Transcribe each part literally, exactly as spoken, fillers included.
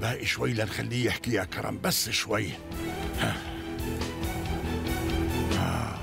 باقي شوي لنخليه يحكي يا كرم، بس شوي. ها. آه.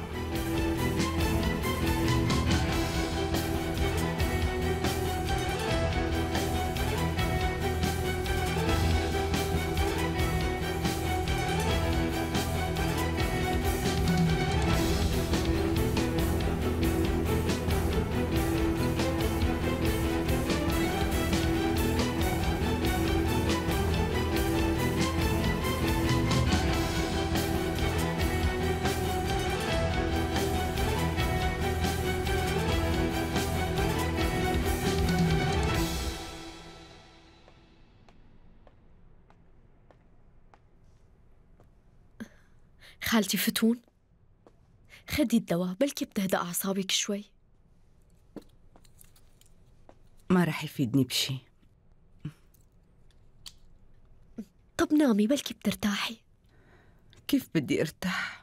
خالتي فتون، خدي الدواء بلكي بتهدأ أعصابك شوي. ما رح يفيدني بشي. طب نامي بلكي بترتاحي. كيف بدي ارتاح؟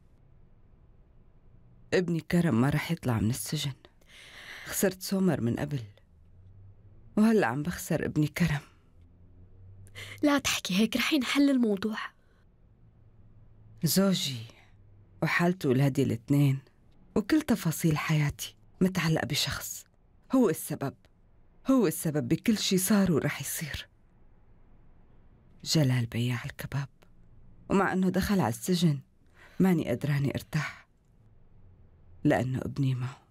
ابني كرم ما رح يطلع من السجن. خسرت سومر من قبل، وهلأ عم بخسر ابني كرم. لا تحكي هيك، رح ينحل الموضوع. زوجي وحالته ولادي الاثنين وكل تفاصيل حياتي متعلقة بشخص هو السبب، هو السبب بكل شي صار ورح يصير. جلال بياع الكباب، ومع أنه دخل على السجن ماني قدراني ارتاح لأنه ابني معه.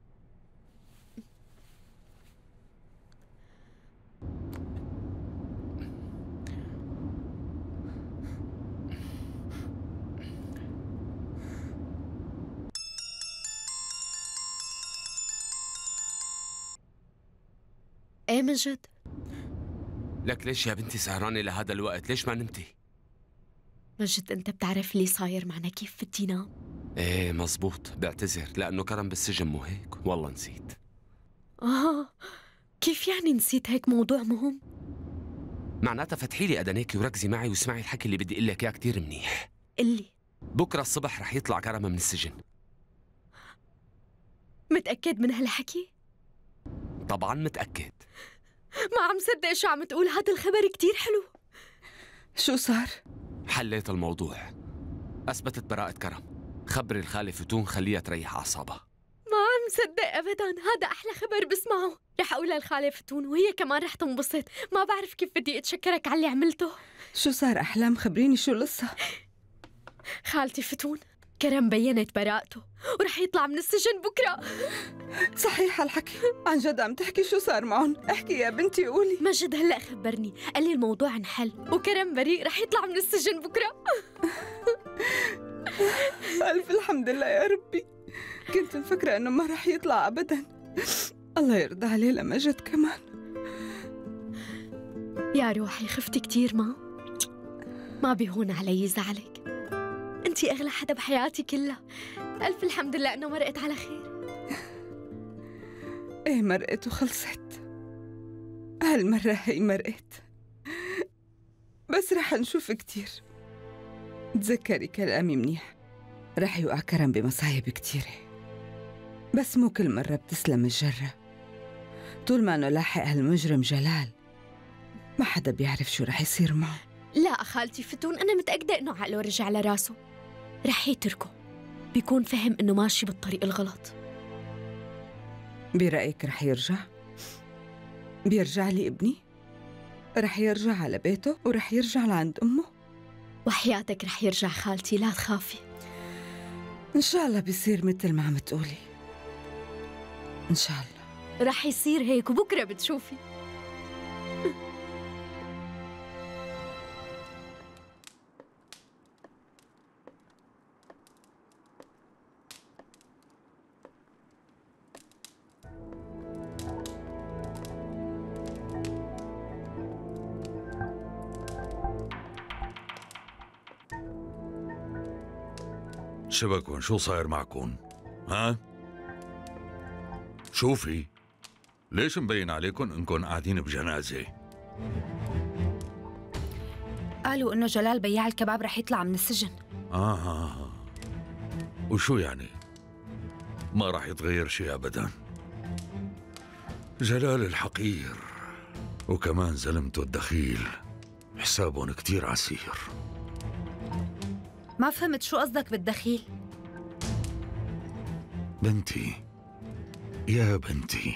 ايه من جد؟ لك ليش يا بنتي سهرانة لهذا الوقت؟ ليش ما نمتي؟ مجد انت بتعرف اللي صاير معنا، كيف بدي نام؟ ايه مزبوط، بعتذر لأنه كرم بالسجن مو هيك؟ والله نسيت. آه كيف يعني نسيت؟ هيك موضوع مهم. معناتها فتحي لي أذنيكي وركزي معي واسمعي الحكي اللي بدي أقول لك إياه كثير منيح. قلي. بكرة الصبح رح يطلع كرم من السجن. متأكد من هالحكي؟ طبعا متأكد. ما عم صدق شو عم تقول، هذا الخبر كتير حلو. شو صار؟ حليت الموضوع، أثبتت براءة كرم. خبري الخالة فتون خليها تريح أعصابها. ما عم صدق أبدا، هذا أحلى خبر بسمعه. رح أقولها للخالة فتون وهي كمان رح تنبسط. ما بعرف كيف بدي أتشكرك على اللي عملته. شو صار أحلام؟ خبريني شو القصة. خالتي فتون، كرم بينت براءته ورح يطلع من السجن بكرة. صحيح هالحكي؟ عن جد عم تحكي؟ شو صار معهم؟ احكي يا بنتي قولي. مجد هلأ خبرني، قال لي الموضوع انحل وكرم بريء، رح يطلع من السجن بكرة. ألف الحمد لله يا ربي، كنت مفكرة إنه ما رح يطلع أبدا. الله يرضى عليه لمجد كمان. يا روحي خفتي كتير. ما ما بيهون علي زعلك، انتي أغلى حدا بحياتي كلها. ألف الحمد لله إنه مرقت على خير. ايه مرقت وخلصت، هالمرة هي مرقت، بس رح نشوف كتير. تذكري كلامي منيح، رح يوقع كرم بمصايب كتيرة، بس مو كل مرة بتسلم الجرة. طول ما انه لاحق هالمجرم جلال ما حدا بيعرف شو رح يصير معه. لا خالتي فتون، أنا متأكدة إنه عقله رجع لراسه، رح يتركه، بيكون فهم إنه ماشي بالطريق الغلط. برأيك رح يرجع؟ بيرجع لي ابني؟ رح يرجع على بيته ورح يرجع لعند أمه؟ وحياتك رح يرجع خالتي، لا تخافي. إن شاء الله بيصير مثل ما عم تقولي، إن شاء الله رح يصير هيك وبكرة بتشوفي. شبكون شو صاير معكم؟ ها؟ شوفي، ليش مبين عليكم انكم قاعدين بجنازة؟ قالوا انه جلال بياع الكباب رح يطلع من السجن. آه, آه. وشو يعني؟ ما راح يتغير شيء أبدا. جلال الحقير وكمان زلمته الدخيل حسابهم كتير عسير. ما فهمت شو قصدك بالدخيل؟ بنتي يا بنتي،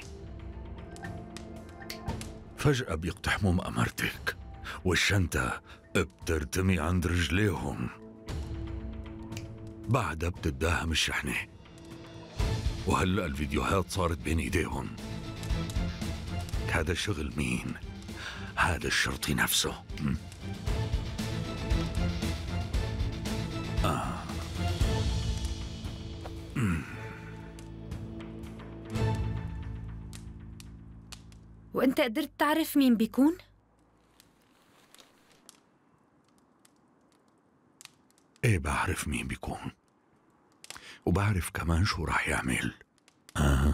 فجأة بيقتحموا مأمرتك والشنطة بترتمي عند رجليهم، بعدها بتداهم الشحنة، وهلأ الفيديوهات صارت بين ايديهم. هذا شغل مين؟ هذا الشرطي نفسه. م? آه. م. وانت قدرت تعرف مين بيكون؟ ايه بعرف مين بيكون، وبعرف كمان شو راح يعمل. آه.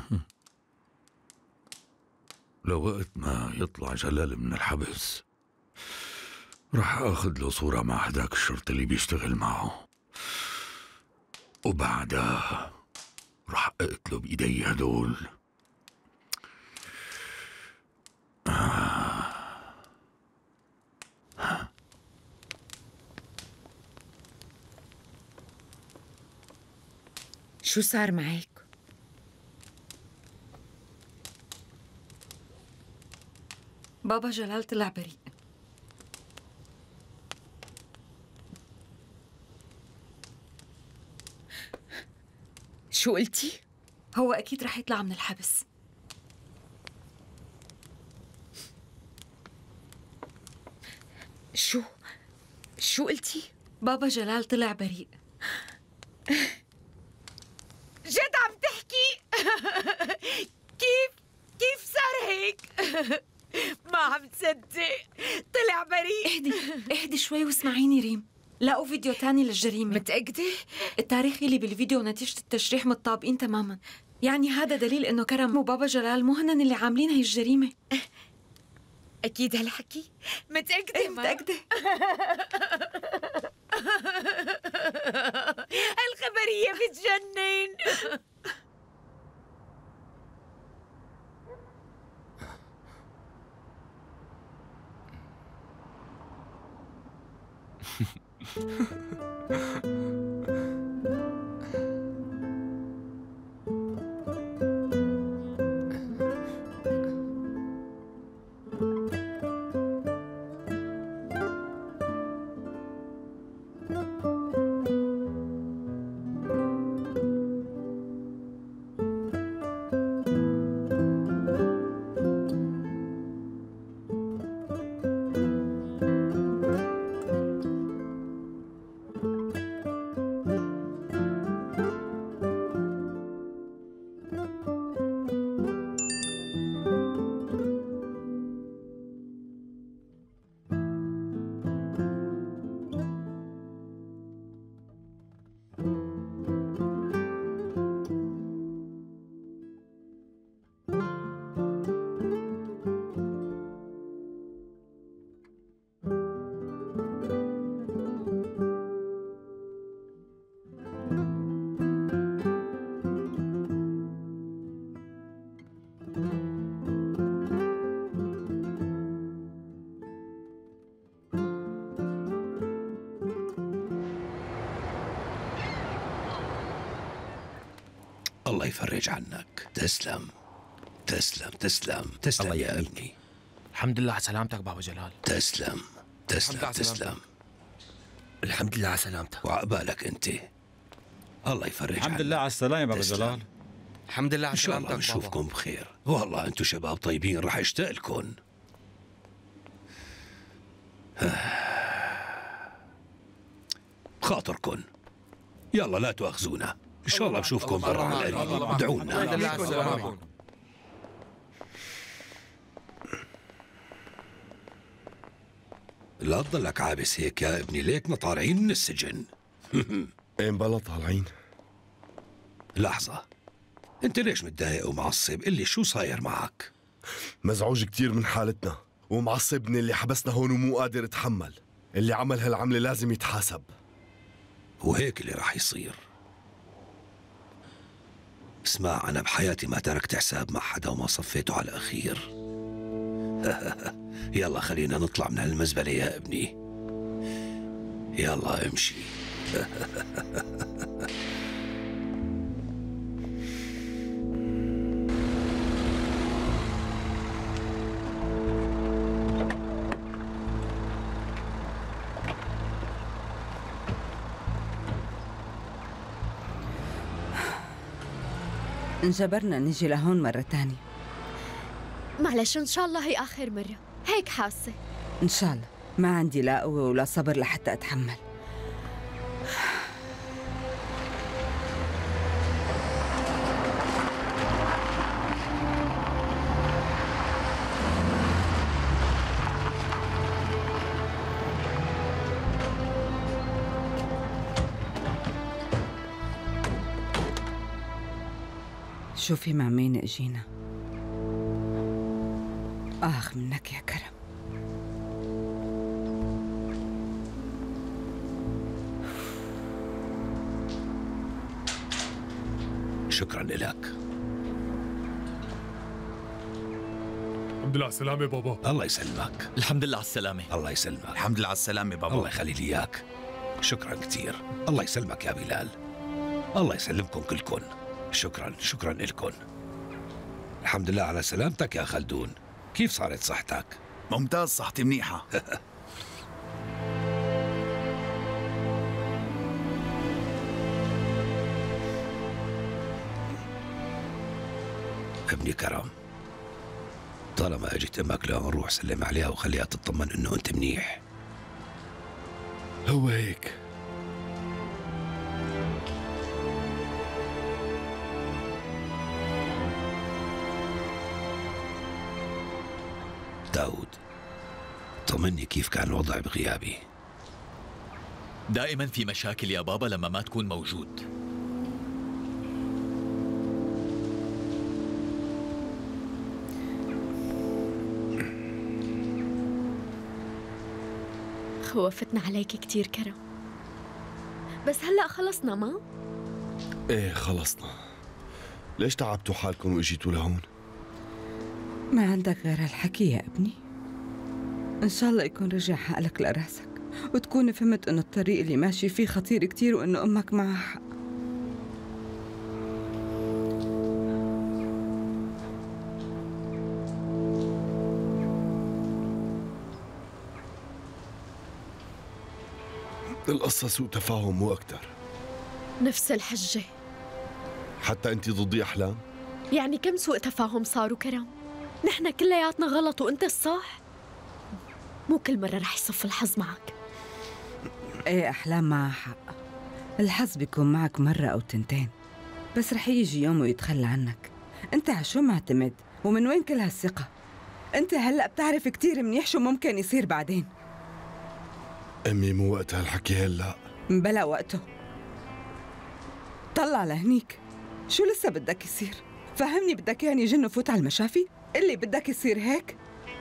لوقت ما يطلع جلال من الحبس راح اخذ له صورة مع هداك الشرطي اللي بيشتغل معه، وبعدها راح اقتله بايدي هدول. آه. شو صار معك؟ بابا جلال طلع بريء. شو قلتي؟ هو أكيد رح يطلع من الحبس. شو؟ شو قلتي؟ بابا جلال طلع بريء. جد عم تحكي؟ كيف؟ كيف صار هيك؟ ما عم تصدق، طلع بريء. اهدي اهدي شوي واسمعيني ريم. لقوا فيديو تاني للجريمة. متأكدة؟ التاريخ اللي بالفيديو ونتيجة التشريح متطابقين تماما، يعني هذا دليل انه كرم وبابا جلال مو هنن اللي عاملين هي الجريمة. أكيد هالحكي؟ متأكدة؟ ايه متأكدة. هالخبرية بتجنن. الله يفرج عنك. تسلم تسلم تسلم تسلم يا ابني. الحمد لله على سلامتك بابا جلال. تسلم تسلم تسلم. الحمد لله على سلامتك. وعقبالك انت. الله يفرج عنك. الحمد لله على السلامة بابا جلال. الحمد لله على ان شاء سلامتك الله نشوفكم بخير. والله انتم شباب طيبين، راح اشتاق لكم. بخاطركم. يلا لا تؤاخذونا، ان شاء الله بشوفكم برا على القريب. ادعوا لنا. لا تضلك عابس هيك يا ابني، ليكنا طالعين من السجن. اين بلا طالعين؟ لحظة، انت ليش متضايق ومعصب؟ قل لي شو صاير معك؟ مزعوج كتير من حالتنا ومعصبني اللي حبسنا هون ومو قادر اتحمل. اللي عمل هالعملة لازم يتحاسب. وهيك اللي راح يصير. اسمع، أنا بحياتي ما تركت حساب مع حدا وما صفيته على الأخير. يلا خلينا نطلع من هالمزبلة يا ابني. يلا امشي. انجبرنا نجي لهون مرة تانية. معلش إن شاء الله هي آخر مرة، هيك حاسة. إن شاء الله. ما عندي لا قوة ولا صبر لحتى أتحمل. شوفي مع مين اجينا. آخ منك يا كرم. شكرا لك. الحمد لله على السلامة بابا. الله يسلمك. الحمد لله على السلامة. الله يسلمك. الحمد لله على السلامة بابا. الله يخلي لي اياك. شكرا كثير. الله يسلمك يا بلال. الله يسلمكم كلكم. شكرا شكرا لكم. الحمد لله على سلامتك يا خلدون. كيف صارت صحتك؟ ممتاز، صحتي منيحة. ابني كرم، طالما اجت امك لو نروح سلم عليها وخليها تطمن انه انت منيح. هو هيك. داود، طمني كيف كان الوضع بغيابي. دائما في مشاكل يا بابا لما ما تكون موجود. خوفتنا عليك كتير كرم، بس هلأ خلصنا ما؟ ايه خلصنا. ليش تعبتوا حالكم واجيتوا لهون؟ ما عندك غير هالحكي يا ابني. إن شاء الله يكون رجع حقلك لراسك وتكون فهمت إنه الطريق اللي ماشي فيه خطير كتير وإنه أمك معها حق. القصة سوء تفاهم مو أكتر. نفس الحجة. حتى أنت ضدي أحلام؟ يعني كم سوء تفاهم صاروا كرم؟ نحن كلياتنا غلط وأنت الصح؟ مو كل مرة رح يصف الحظ معك. ايه أحلام معها حق. الحظ بيكون معك مرة أو تنتين، بس رح يجي يوم ويتخلى عنك. أنت عشو معتمد؟ ومن وين كل هالثقة؟ أنت هلأ بتعرف كتير منيح شو ممكن يصير بعدين. أمي مو وقت هالحكي هلأ. بلا وقته. طلع لهنيك، شو لسه بدك يصير؟ فهمني، بدك يعني جن وفوت على المشافي؟ اللي بدك يصير هيك؟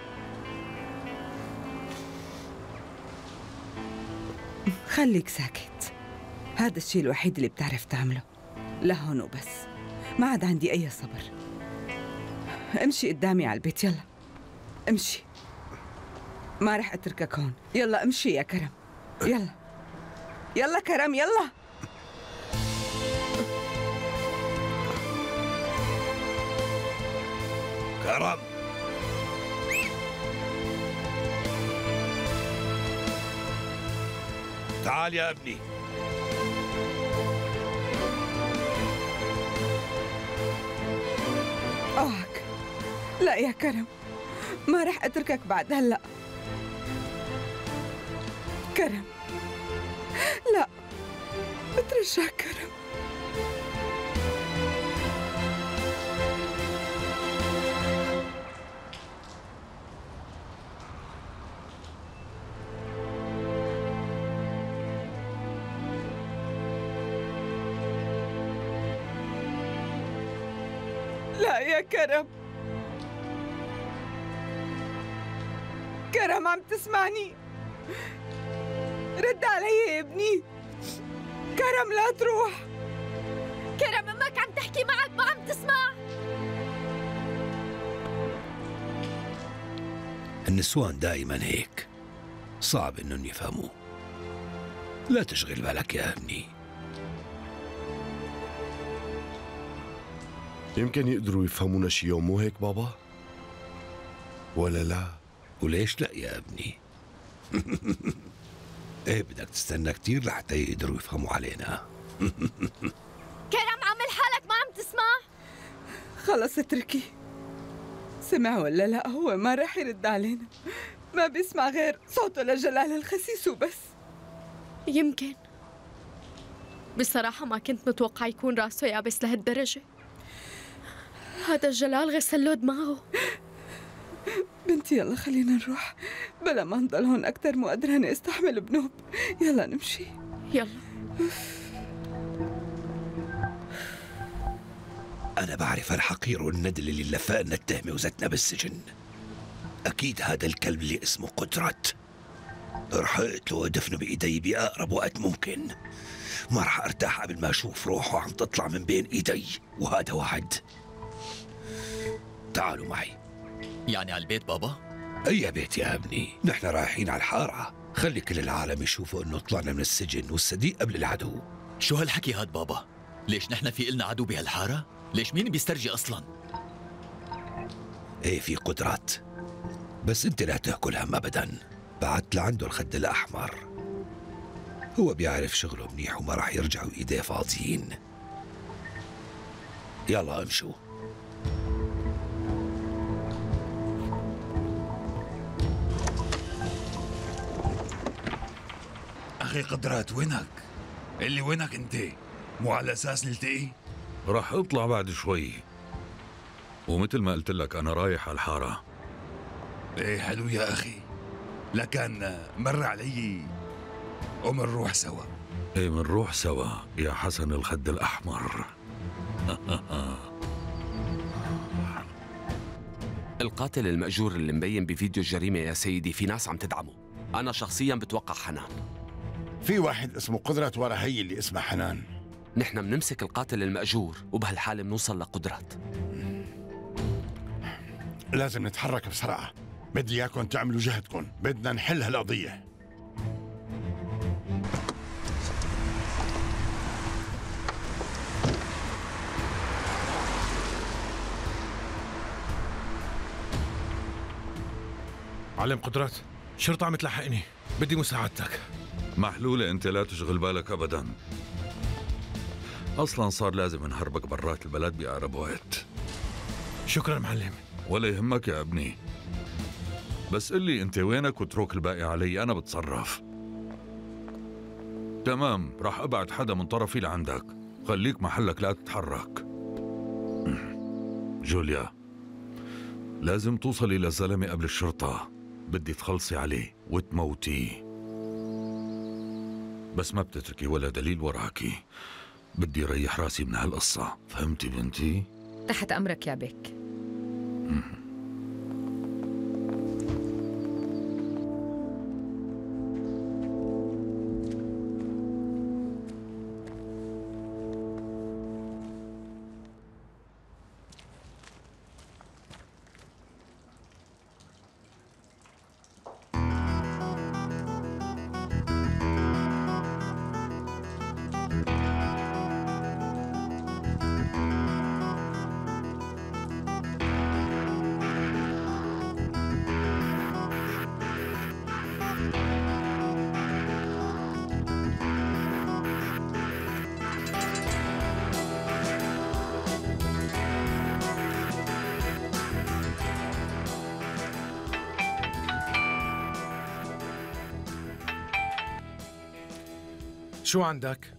خليك ساكت. هذا الشيء الوحيد اللي بتعرف تعمله. لهون وبس. ما عاد عندي أي صبر. امشي قدامي على البيت، يلا امشي. ما رح أتركك هون. يلا امشي يا كرم. يلا يلا كرم يلا. كرم، تعال يا ابني. آهك لا يا كرم، ما رح أتركك بعد هلأ. كرم لا، بترجاك كرم. لا يا كرم. كرم عم تسمعني؟ رد علي يا ابني. كرم لا تروح. كرم امك عم تحكي معك، ما عم تسمع. النسوان دائما هيك، صعب انهم يفهموا. لا تشغل بالك يا ابني. يمكن يقدروا يفهمونا شي يوم، مو هيك بابا؟ ولا لا؟ وليش لا يا ابني؟ ايه بدك تستنى كتير لحتى يقدروا يفهموا علينا. كرم عمل حالك ما عم تسمع؟ خلص اتركي. سمع ولا لا هو ما راح يرد علينا، ما بيسمع غير صوته لجلال الخسيس وبس. يمكن. بصراحة ما كنت متوقع يكون راسه يابس لهالدرجة. هذا جلال غسل له دماغه. بنتي يلا خلينا نروح بلا ما نضل هون أكتر، مو قادرة استحمل بنوب. يلا نمشي يلا. أنا بعرف الحقير والندل اللي لفقنا التهمة وزتنا بالسجن. أكيد هذا الكلب اللي اسمه قدرت. رح أقتله وأدفنه بإيدي بأقرب وقت ممكن. ما رح أرتاح قبل ما أشوف روحه عم تطلع من بين إيدي، وهذا وعد. تعالوا معي. يعني على البيت بابا؟ أي بيت يا ابني؟ نحن رايحين على الحارة. خلي كل العالم يشوفوا إنه طلعنا من السجن والصديق قبل العدو. شو هالحكي هاد بابا؟ ليش نحن في إلنا عدو بهالحارة؟ ليش مين بيسترجي أصلاً؟ إيه في قدرات، بس أنت لا تأكل هم أبداً. بعت لعنده الخد الأحمر، هو بيعرف شغله منيح وما راح يرجعوا إيديه فاضيين. يلا امشوا. أخي قدرات وينك؟ اللي وينك أنت؟ مو على أساس نلتقي؟ راح أطلع بعد شوي، ومثل ما قلت لك أنا رايح على الحارة. إيه حلو يا أخي، لكن مر علي ومنروح سوا. إيه منروح سوا يا حسن الخد الأحمر. القاتل المأجور اللي مبين بفيديو الجريمة يا سيدي في ناس عم تدعمه. أنا شخصياً بتوقع حنان. في واحد اسمه قدرت ورا هي اللي اسمها حنان. نحن بنمسك القاتل المأجور وبهالحالة بنوصل لقدرت. لازم نتحرك بسرعة، بدي اياكم تعملوا جهدكم، بدنا نحل هالقضية. علم قدرات، شرطة عم تلحقني، بدي مساعدتك. محلولة أنت، لا تشغل بالك أبداً. أصلاً صار لازم نهربك برات البلد بأقرب وقت. شكراً معلم. ولا يهمك يا ابني، بس قل لي أنت وينك واترك الباقي علي، أنا بتصرف. تمام، راح أبعت حدا من طرفي لعندك، خليك محلك لا تتحرك. جوليا، لازم توصلي للزلمة قبل الشرطة، بدي تخلصي عليه وتموتيه، بس ما بتتركي ولا دليل وراكي. بدي ريح راسي من هالقصة، فهمتي بنتي؟ تحت أمرك يا بك. شو عندك؟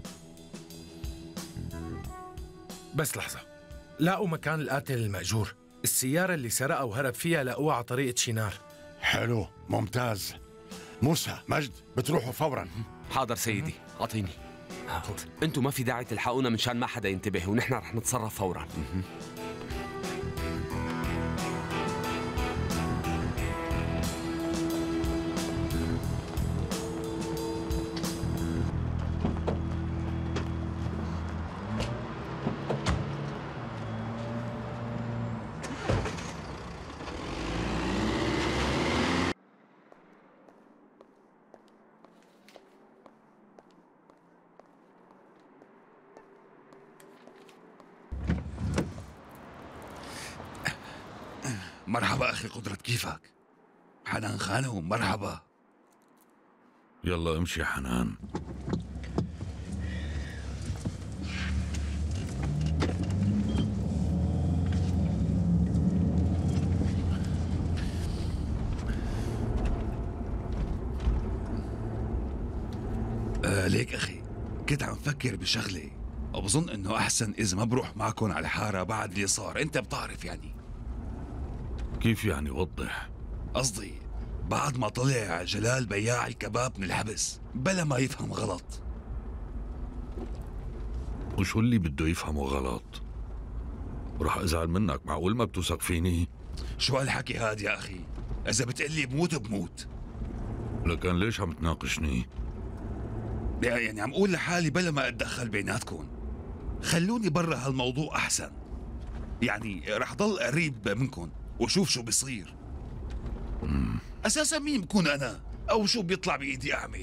بس لحظة، لاقوا مكان القاتل المأجور، السيارة اللي سرقها وهرب فيها لقوها على طريقة شينار. حلو، ممتاز. موسى، مجد، بتروحوا فوراً. حاضر سيدي، أعطيني. انتوا ما في داعي تلحقونا منشان ما حدا ينتبه، ونحن رح نتصرف فوراً. مرحبا أخي قدرت، كيفك؟ حنان خانم مرحبا. يلا امشي حنان. آه ليك أخي، كنت عم فكر بشغلة، وبظن إنه أحسن إذا ما بروح معكم على الحارة بعد اللي صار، أنت بتعرف يعني. كيف يعني؟ وضح. قصدي بعد ما طلع جلال بياع الكباب من الحبس، بلا ما يفهم غلط. وشو اللي بده يفهمه غلط؟ رح أزعل منك، معقول ما بتوثق فيني؟ شو هالحكي هاد يا أخي؟ إذا بتقلي بموت بموت. لكن ليش عم تناقشني؟ يعني عم أقول لحالي بلا ما أتدخل بيناتكم، خلوني برا هالموضوع أحسن. يعني رح ضل قريب منكم وشوف شو بيصير. مم. أساسا مين بكون أنا؟ أو شو بيطلع بإيدي أعمل؟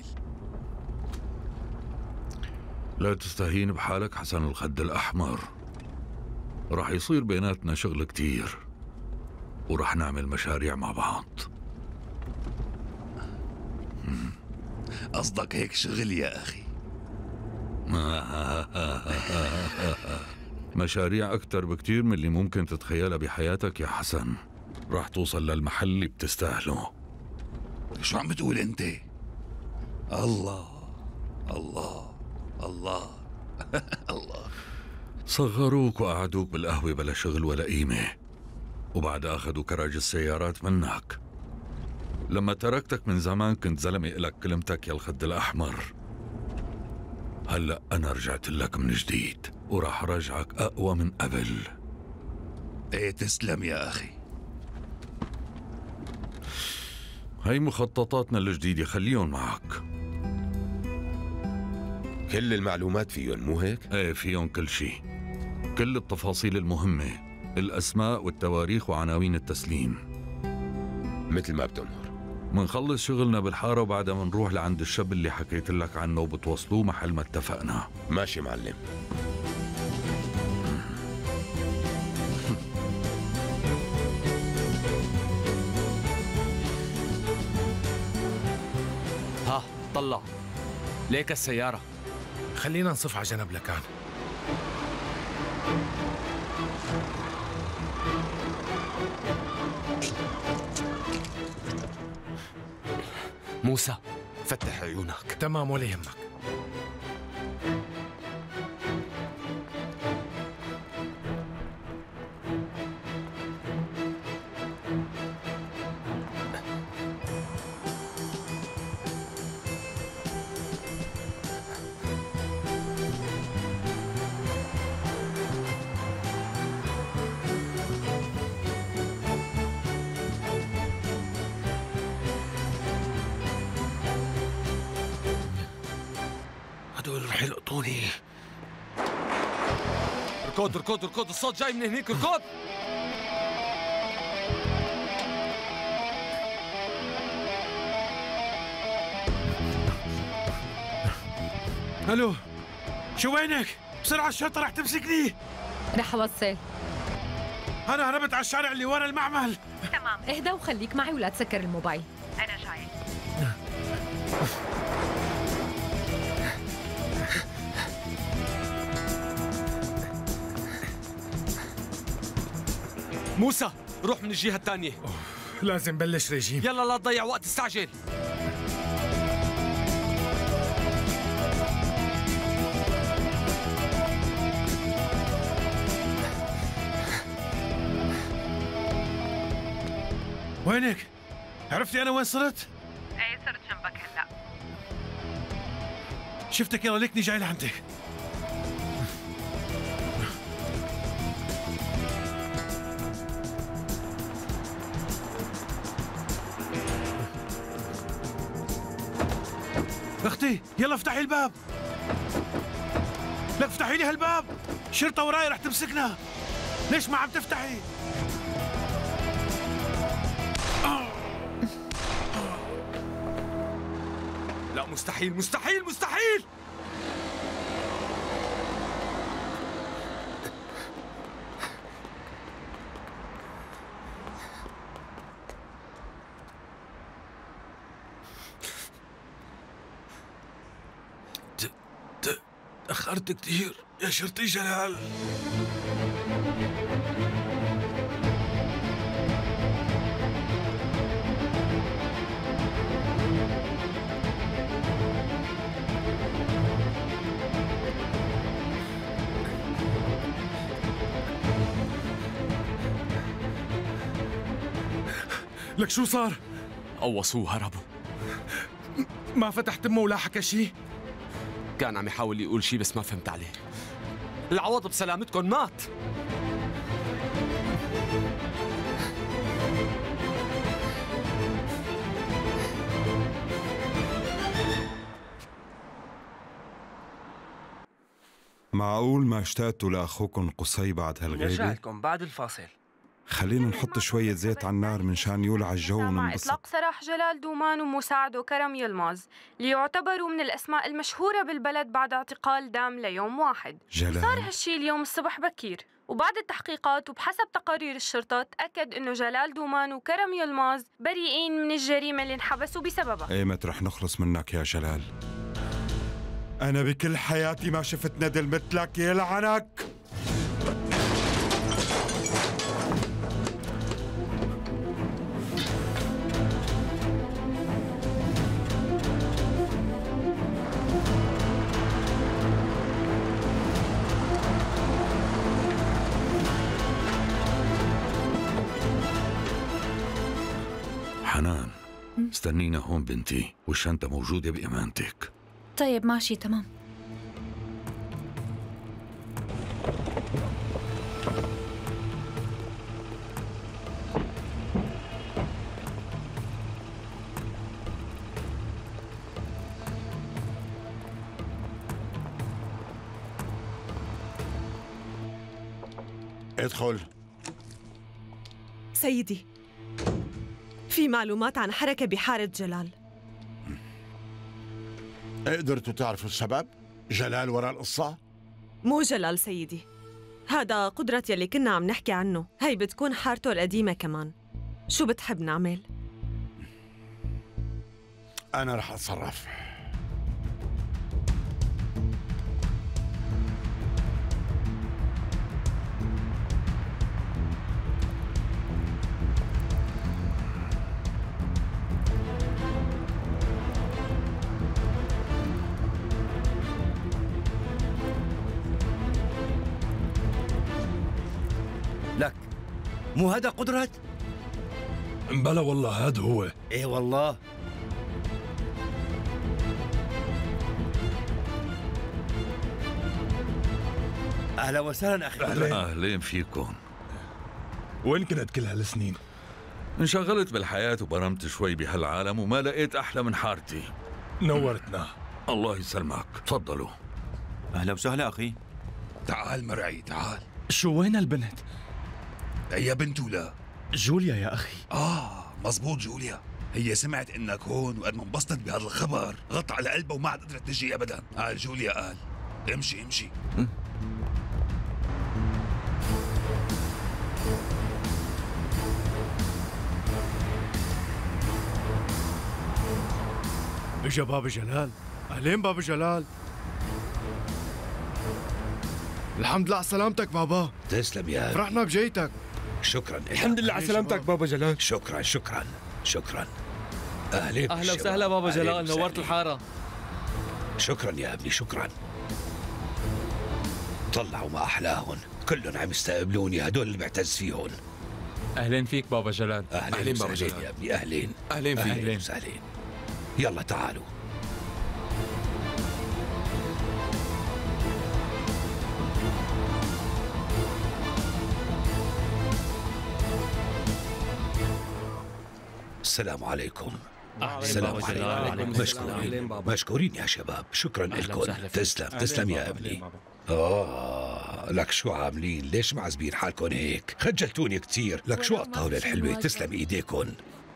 لا تستهين بحالك حسن الخد الأحمر، رح يصير بيناتنا شغل كتير ورح نعمل مشاريع مع بعض. قصدك هيك شغل يا أخي؟ مشاريع أكتر بكتير من اللي ممكن تتخيلها بحياتك يا حسن. راح توصل للمحل اللي بتستاهله. شو عم بتقول أنت؟ الله الله الله الله. صغروك وقعدوك بالقهوة بلا شغل ولا قيمة، وبعد أخذوا كراج السيارات منك. لما تركتك من زمان كنت زلمة إلك كلمتك يا الخد الأحمر. هلأ أنا رجعت لك من جديد وراح رجعك أقوى من قبل. إيه تسلم يا أخي. هاي مخططاتنا الجديدة، خليهم معك. كل المعلومات فيهم مو هيك؟ ايه فيهم كل شيء، كل التفاصيل المهمة، الأسماء والتواريخ وعناوين التسليم. مثل ما بتأمر. منخلص شغلنا بالحارة وبعدها منروح لعند الشاب اللي حكيت لك عنه وبتوصلوه محل ما اتفقنا. ماشي معلم. ها طلع ليك السيارة. خلينا نصف على جنب لكان. موسى فتح عيونك. تمام ولا يهمك. هدول رح يلقطوني. اركض اركض اركض، الصوت جاي من هنيك، اركض. الو، شو وينك؟ بسرعة الشرطة رح تمسكني. رح اوصل. أنا هربت على الشارع اللي ورا المعمل. تمام، اهدى وخليك معي ولا تسكر الموبايل. أنا جاي. موسى روح من الجهة الثانية. لازم بلش ريجيم. يلا لا تضيع وقت، استعجل. وينك؟ عرفتي أنا وين صرت؟ ايه صرت جنبك هلا. شفتك، يلا ليكني جاي لعندك. اختي يلا افتحي الباب. لك افتحي لي هالباب، شرطة وراي رح تمسكنا. ليش ما عم تفتحي؟ لا مستحيل مستحيل مستحيل. تأخرت كتير يا شرطي جلال. لك شو صار؟ قوصوه هربوا. ما فتح تمه ولا حكى شي؟ كان عم يحاول يقول شي بس ما فهمت عليه. العوض بسلامتكم مات. معقول ما اشتقتوا لأخوكم قصي بعد نرجع هالغيبة؟ لكم بعد الفاصل. خلينا نحط شوية زيت على النار منشان يولع الجو مع وننبسط. إطلاق سراح جلال دومان ومساعده كرم يلماز ليعتبروا من الأسماء المشهورة بالبلد بعد اعتقال دام ليوم واحد. جلال. صار هالشي اليوم الصبح بكير، وبعد التحقيقات وبحسب تقارير الشرطة تأكد إنه جلال دومان وكرم يلماز بريئين من الجريمة اللي انحبسوا بسببها. ايمت رح نخلص منك يا جلال. أنا بكل حياتي ما شفت ندل مثلك يلعنك. حنان، استنينا هون بنتي، والشنطة موجودة بأمانتك. طيب ماشي تمام. ادخل. سيدي، في معلومات عن حركة بحارة جلال. قدرتوا تعرفوا السبب؟ جلال وراء القصة؟ مو جلال سيدي، هذا قدرة يلي كنا عم نحكي عنه. هي بتكون حارته القديمة كمان. شو بتحب نعمل؟ أنا رح أتصرف. لك مو هذا قدرة؟ بلا والله هذا هو. ايه والله. اهلا وسهلا اخي. اهلين اهلين فيكم. وين كنت كل هالسنين؟ انشغلت بالحياة وبرمت شوي بهالعالم وما لقيت أحلى من حارتي. نورتنا. الله يسلمك، تفضلوا. اهلا وسهلا اخي. تعال مرعي تعال. شو وين البنت؟ هي بنت ولا؟ جوليا يا أخي. آه مزبوط جوليا. هي سمعت إنك هون وقد ما انبسطت بهذا الخبر غط على قلبها وما عاد قدرت تجي أبدا. قال جوليا قال امشي امشي. اجا بابا جلال. اهلين بابا جلال. الحمد لله على سلامتك بابا. تسلم يا أبي. فرحنا بجيتك. شكرا لك. الحمد لله على سلامتك بابا جلال. شكرا شكرا شكرا. أهلين. أهلا وسهلا بابا جلال، نورت الحارة. شكرا يا ابني شكرا. طلعوا ما أحلاهن، كلهم عم يستقبلوني، هدول اللي بعتز فيهم. أهلين فيك بابا جلال. أهلين, أهلين بابا جلال يا ابني. أهلين أهلين فيك. أهلين وسهلين. يلا تعالوا. السلام عليكم. السلام عليكم. مشكورين مشكورين يا شباب، شكرا لكم. تسلم تسلم يا ابني. آه لك شو عاملين؟ ليش معذبين حالكم هيك؟ خجلتوني كثير. لك شو هالطاولة الحلوة؟ تسلم ايديكم.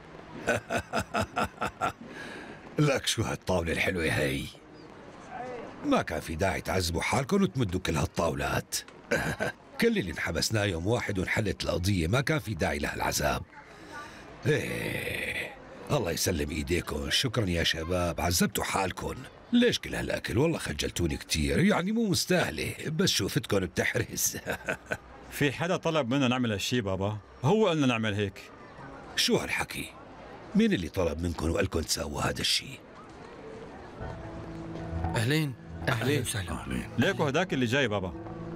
لك شو هالطاولة الحلوة هي؟ ما كان في داعي تعذبوا حالكم وتمدوا كل هالطاولات. كل اللي انحبسناه يوم واحد وانحلت القضية، ما كان في داعي لهالعذاب. ايه الله يسلم ايديكم. شكرا يا شباب، عذبتوا حالكم. ليش كل هالأكل؟ والله خجلتوني كتير، يعني مو مستاهلة، بس شوفتكم بتحرس. في حدا طلب منا نعمل هالشي بابا؟ هو قلنا نعمل هيك. شو هالحكي؟ مين اللي طلب منكم وقالكم تسووا هذا الشي؟ أهلين أهلين وسهلا. أهلين. ليكو هداك اللي جاي بابا.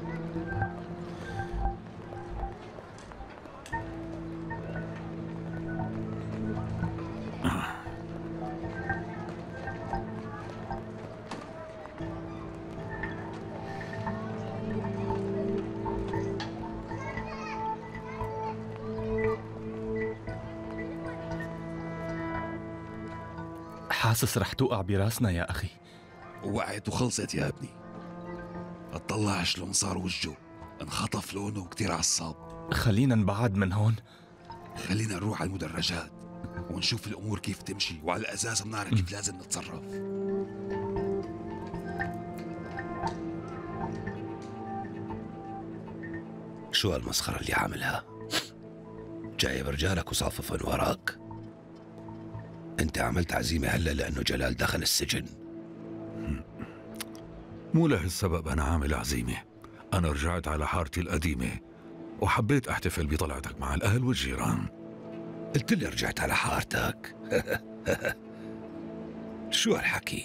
حاسس رح توقع براسنا يا أخي. وقعت وخلصت يا ابني. اطلع شلون صار وجهه، انخطف لونه وكتير عصاب. خلينا نبعد من هون. خلينا نروح على المدرجات ونشوف الأمور كيف تمشي، وعلى الأساس بنعرف كيف لازم نتصرف. شو هالمسخرة اللي عاملها؟ جايب رجالك وصاففن وراك. انت عملت عزيمة هلا لأنه جلال دخل السجن. مو لهالسبب أنا عامل عزيمة. أنا رجعت على حارتي القديمة وحبيت أحتفل بطلعتك مع الأهل والجيران. قلت لي رجعت على حارتك. شو هالحكي؟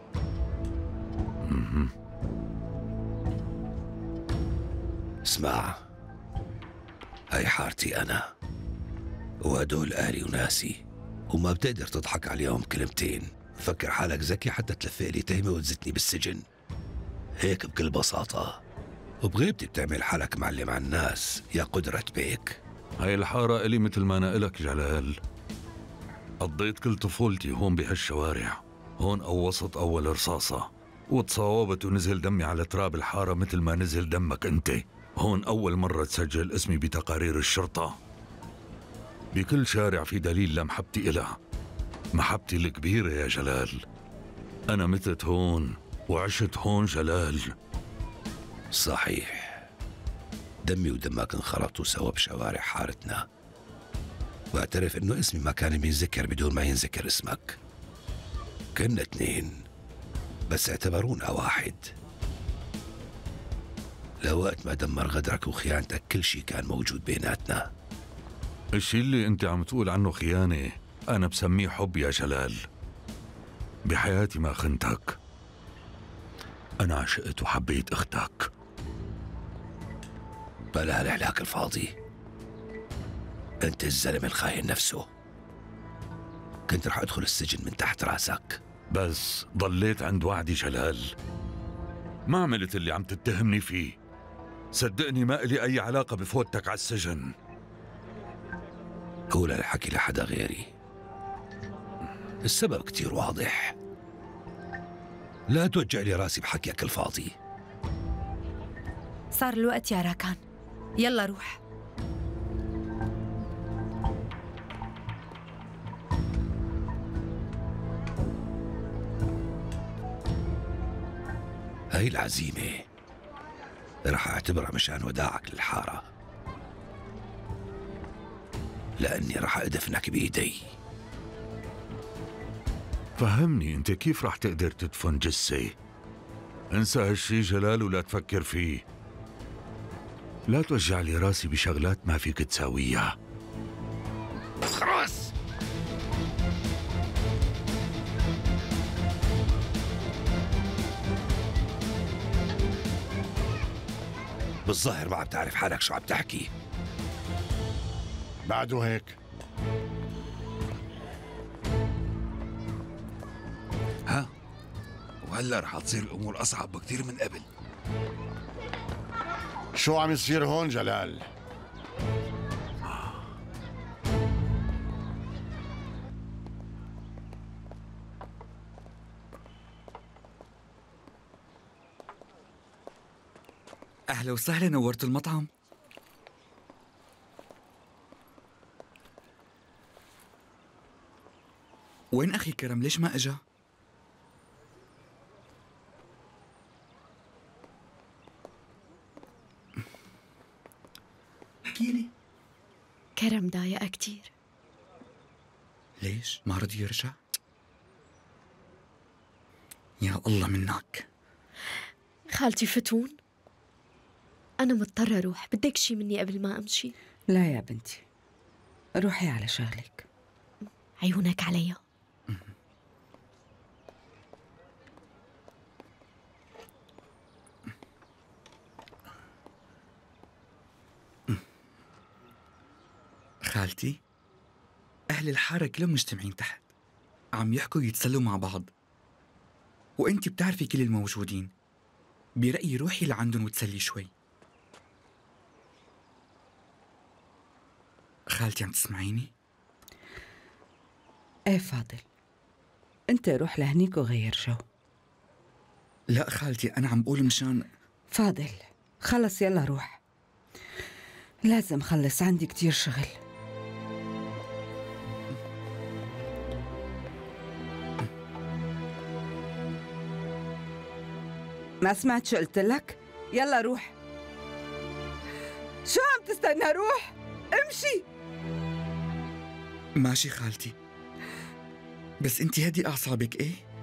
اسمع، هاي حارتي أنا وهدول أهلي وناسي، وما بتقدر تضحك عليهم كلمتين. فكر حالك ذكي حتى تلفق لي تهمة وتزتني بالسجن هيك بكل بساطة، وبغيبتي بتعمل حالك معلم على الناس يا قدرة بيك. هاي الحارة إلي مثل ما أنا إلك جلال. قضيت كل طفولتي هون بهالشوارع، هون أو وسط أول رصاصة، وتصاوبت ونزل دمي على تراب الحارة مثل ما نزل دمك أنت. هون أول مرة تسجل اسمي بتقارير الشرطة. بكل شارع في دليل لمحبتي إلها، محبتي الكبيرة يا جلال. أنا متت هون وعشت هون جلال. صحيح، دمي ودمك انخرطوا سوا بشوارع حارتنا، واعترف انه اسمي ما كان بينذكر بدون ما ينذكر اسمك. كنا اثنين بس اعتبرونا واحد. لوقت ما دمر غدرك وخيانتك كل شي كان موجود بيناتنا. الشي اللي انت عم تقول عنه خيانة أنا بسميه حب يا جلال. بحياتي ما خنتك، أنا عشقت وحبيت أختك. بلا هالإحلاك الفاضي، أنت الزلم الخاين نفسه. كنت رح أدخل السجن من تحت راسك، بس ضليت عند وعدي جلال. ما عملت اللي عم تتهمني فيه. صدقني ما إلي أي علاقة بفوتك على السجن. قول الحكي لحدا غيري، السبب كتير واضح. لا توجع لي راسي بحكيك الفاضي. صار الوقت يا راكان، يلا روح. هاي العزيمة رح أعتبرها مشان وداعك للحارة، لأني رح أدفنك بإيدي. فهمني انت كيف رح تقدر تدفن جثة؟ انسى هالشي جلال ولا تفكر فيه. لا توجع لي راسي بشغلات ما فيك تساويها. خلاص بالظاهر ما عم تعرف حالك شو عم تحكي. بعده هيك. ها وهلا رح تصير الامور اصعب بكثير من قبل. شو عم يصير هون جلال؟ أهلا وسهلا، نورتوا المطعم. وين أخي كرم؟ ليش ما أجا؟ احكي لي. كرم ضايقة كتير. ليش؟ ما رضي يرجع؟ يا الله منك. خالتي فتون، أنا مضطرة أروح. بدك شي مني قبل ما أمشي؟ لا يا بنتي، روحي على شغلك. عيونك عليا. خالتي، أهل الحارة كلهم مجتمعين تحت، عم يحكوا يتسلوا مع بعض، وأنت بتعرفي كل الموجودين. برأيي روحي لعندن وتسلي شوي. خالتي عم تسمعيني؟ ايه فاضل، انت روح لهنيك وغير جو. لا خالتي، أنا عم بقول مشان فاضل خلص يلا روح، لازم خلص، عندي كتير شغل. ما سمعت شو قلت لك؟ يلا روح. شو عم تستنى؟ روح امشي. ماشي خالتي، بس انت هدي أعصابك. ايه